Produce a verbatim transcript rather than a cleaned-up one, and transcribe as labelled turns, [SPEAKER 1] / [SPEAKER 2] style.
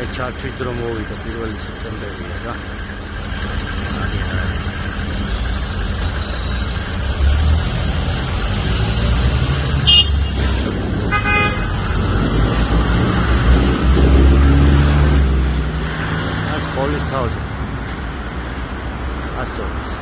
[SPEAKER 1] ჩართვით რომ მოვიდა პირველი სექტემბერია რა. As police house. As